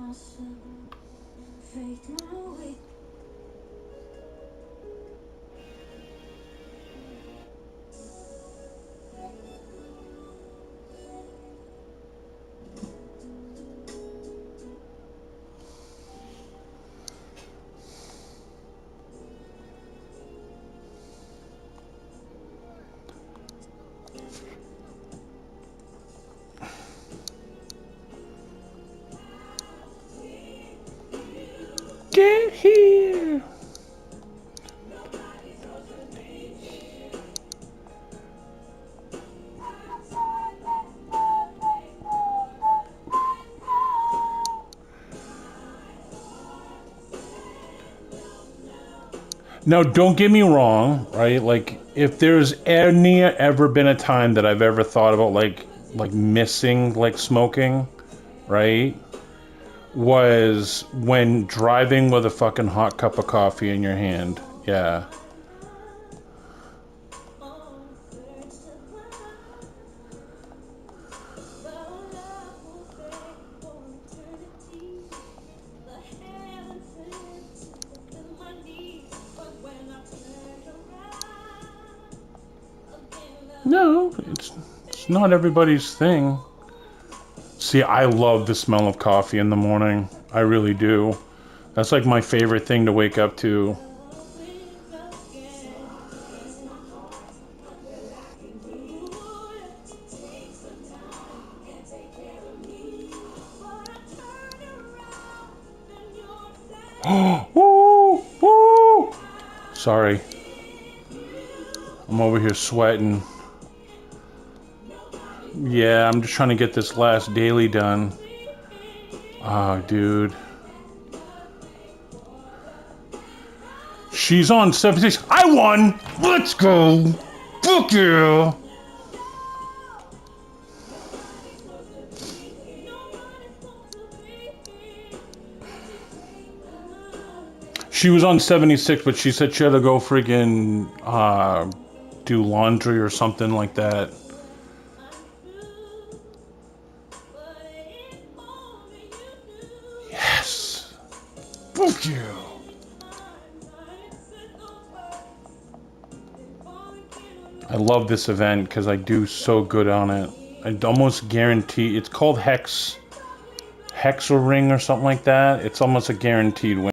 Get here! Now, don't get me wrong, right? Like, if there's ever been a time that I've ever thought about, like missing, like, smoking, right? Was when driving with a fucking hot cup of coffee in your hand. Yeah. No, it's not everybody's thing. See, I love the smell of coffee in the morning. I really do. That's like my favorite thing to wake up to. Woo! Woo! Sorry. I'm over here sweating. Yeah, I'm just trying to get this last daily done. Oh, dude. She's on 76. I won! Let's go! Fuck yeah! She was on 76, but she said she had to go friggin' do laundry or something like that. Yes! Fuck you! I love this event because I do so good on it. I almost guarantee it's called Hexa Ring or something like that. It's almost a guaranteed win.